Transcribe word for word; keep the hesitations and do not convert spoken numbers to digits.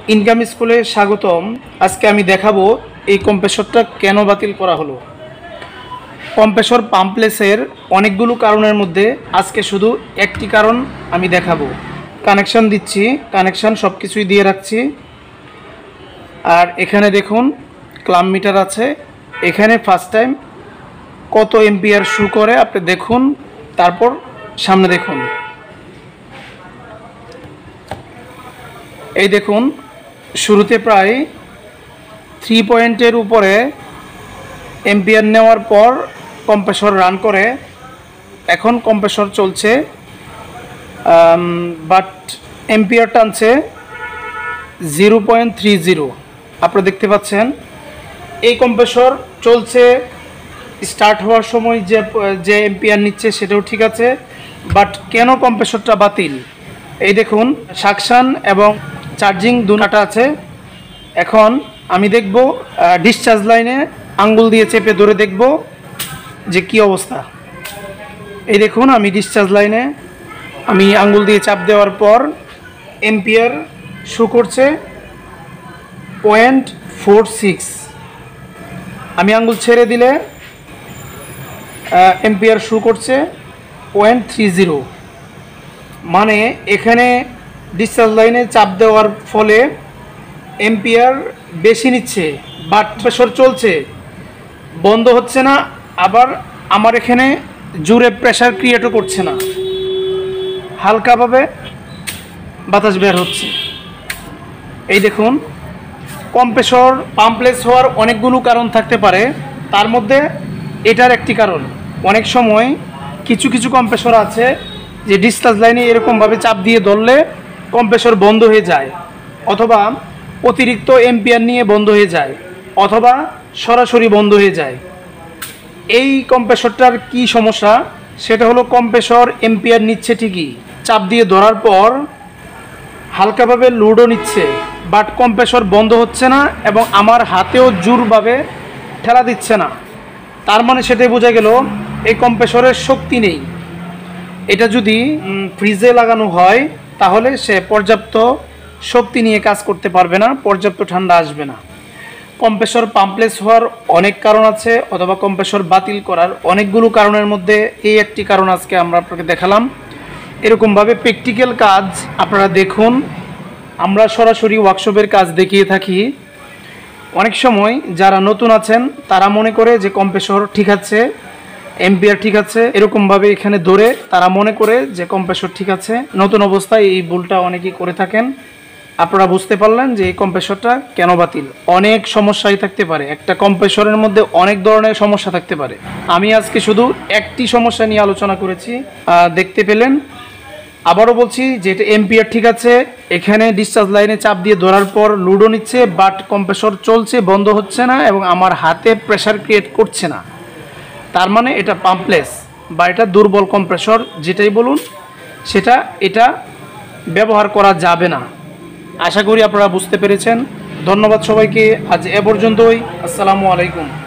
Income স্কুলে স্বাগতম। আজকে আমি দেখাবো এই কম্প্রেসরটা কেন বাতিল করা হলো। কম্প্রেসর পাম্পলেসের অনেকগুলো কারণের মধ্যে আজকে শুধু একটি কারণ আমি দেখাবো। কানেকশন দিচ্ছি, কানেকশন সব কিছুই দিয়ে রাখছি। আর এখানে দেখুন ক্লাম মিটার আছে। এখানে ফার্স্ট টাইম কত এম্পিয়ার শো করে আপনি দেখুন, তারপর সামনে দেখুন। এই দেখুন শুরুতে প্রায় থ্রি পয়েন্টের উপরে এম্পিয়ার নেওয়ার পর কম্প্রেসর রান করে। এখন কম্প্রেসর চলছে, বাট এম্পিয়ার টানছে জিরো পয়েন্ট থ্রি জিরো। আপনারা দেখতে পাচ্ছেন এই কম্প্রেসর চলছে। স্টার্ট হওয়ার সময় যে যে এম্পিয়ার নিচ্ছে সেটাও ঠিক আছে, বাট কেন কম্প্রেসরটা বাতিল? এই দেখুন সাকশন এবং চার্জিং দুটো আছে। এখন আমি দেখব ডিসচার্জ লাইনে আঙ্গুল দিয়ে চেপে ধরে দেখব যে কি অবস্থা। এই দেখুন আমি ডিসচার্জ লাইনে আমি আঙ্গুল দিয়ে চাপ দেওয়ার পর এম্পিয়ার শো করছে পয়েন্ট ফোর সিক্স। আমি আঙ্গুল ছেড়ে দিলে এম্পিয়ার শো করছে পয়েন্ট থ্রি জিরো। মানে এখানে ডিসচার্জ লাইনে চাপ দেওয়ার ফলে এম্পিয়ার বেশি নিচ্ছে, বাট প্রেশার চলছে, বন্ধ হচ্ছে না। আবার আমার এখানে জোরে প্রেশার ক্রিয়েটও করছে না, হালকাভাবে বাতাস বের হচ্ছে। এই দেখুন কম্প্রেসর পাম্পলেস হওয়ার অনেকগুলো কারণ থাকতে পারে, তার মধ্যে এটার একটি কারণ। অনেক সময় কিছু কিছু কম্প্রেসর আছে যে ডিসচার্জ লাইনে এরকমভাবে চাপ দিয়ে ধরলে কম্প্রেসর বন্ধ হয়ে যায়, অথবা অতিরিক্ত এম্পিয়ার নিয়ে বন্ধ হয়ে যায়, অথবা সরাসরি বন্ধ হয়ে যায়। এই কম্প্রেসরটার কি সমস্যা? সেটা হলো কম্প্রেসর এম্পিয়ার নিচ্ছে ঠিকই, চাপ দিয়ে ধরার পর হালকাভাবে লোডও নিচ্ছে, বাট কম্প্রেসর বন্ধ হচ্ছে না এবং আমার হাতেও জোরভাবে ঠেলা দিচ্ছে না। তার মানে সেটাই বোঝা গেল এই কম্প্রেসরের শক্তি নেই। এটা যদি ফ্রিজে লাগানো হয় তাহলে সে পর্যাপ্ত শক্তি নিয়ে কাজ করতে পারবে না, পর্যাপ্ত ঠান্ডা আসবে না। কম্প্রেসর পাম্পলেস হওয়ার অনেক কারণ আছে, অথবা কম্প্রেসর বাতিল করার অনেকগুলো কারণের মধ্যে এই একটি কারণ আজকে আমরা আপনাকে দেখালাম। এরকমভাবে প্র্যাকটিক্যাল কাজ আপনারা দেখুন। আমরা সরাসরি ওয়ার্কশপের কাজ দেখিয়ে থাকি। অনেক সময় যারা নতুন আছেন তারা মনে করে যে কম্প্রেসর ঠিক আছে, এম্পিয়ার ঠিক আছে, এরকমভাবে এখানে ধরে তারা মনে করে যে কম্প্রেসর ঠিক আছে। নতুন অবস্থায় এই ভুলটা অনেকেই করে থাকেন। আপনারা বুঝতে পারলেন যে এই কম্প্রেসরটা কেন বাতিল। অনেক সমস্যাই থাকতে পারে, একটা কম্প্রেসরের মধ্যে অনেক ধরনের সমস্যা থাকতে পারে। আমি আজকে শুধু একটি সমস্যা নিয়ে আলোচনা করেছি, দেখতে পেলেন। আবারও বলছি যে এটা এম্পিয়ার ঠিক আছে, এখানে ডিসচার্জ লাইনে চাপ দিয়ে ধরার পর লুডো নিচ্ছে, বাট কম্প্রেসর চলছে, বন্ধ হচ্ছে না এবং আমার হাতে প্রেশার ক্রিয়েট করছে না। তার মানে এটা পাম্পলেস বা এটা দুর্বল কম্প্রেসর, যেটাই বলুন সেটা এটা ব্যবহার করা যাবে না। আশা করি আপনারা বুঝতে পেরেছেন। ধন্যবাদ সবাইকে। আজ এ পর্যন্তই। আসসালামু আলাইকুম।